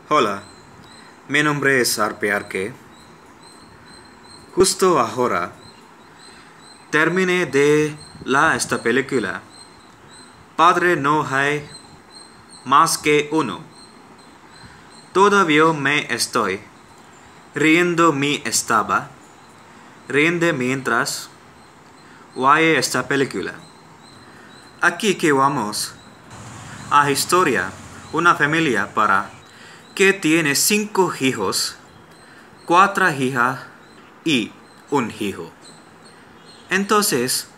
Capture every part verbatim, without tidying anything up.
Hola, mi nombre es Arpe Arque. Justo ahora terminé de la esta película. Padre no hay más que uno. Todavía me estoy riendo mi estaba riendo mientras vaya esta película. Aquí que vamos a historia una familia para que tiene cinco hijos, cuatro hijas y un hijo. Entonces,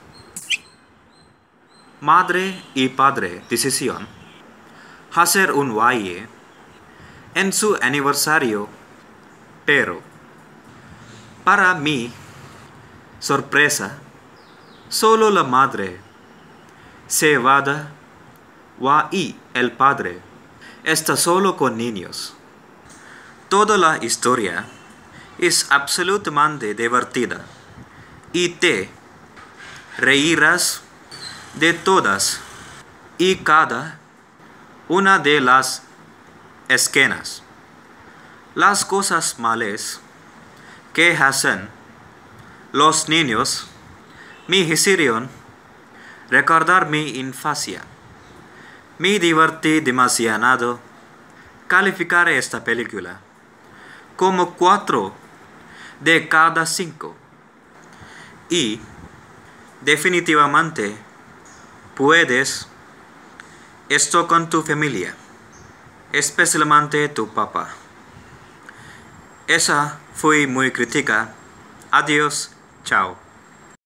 madre y padre decisión hacer un baile en su aniversario, pero para mi sorpresa, solo la madre se va y el padre está solo con niños. Toda la historia es absolutamente divertida y te reirás de todas y cada una de las escenas. Las cosas malas que hacen los niños me hicieron recordar mi infancia. Me divertí demasiado. Calificaré esta película como cuatro de cada cinco. Y definitivamente puedes esto con tu familia, especialmente tu papá. Esa fue muy crítica. Adiós, chao.